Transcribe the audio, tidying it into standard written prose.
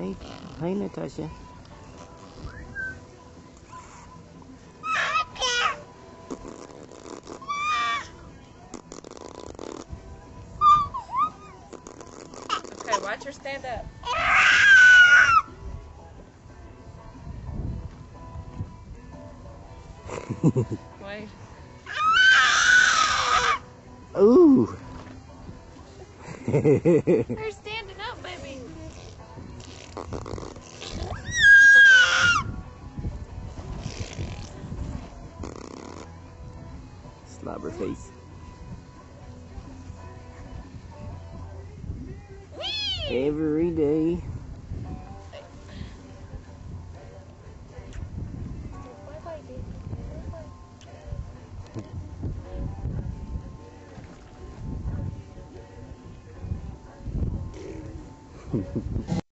Hey, hey, Natasha. Okay, watch her stand up. Wait. Ooh. You're standing up, baby. Slobber face. Every day.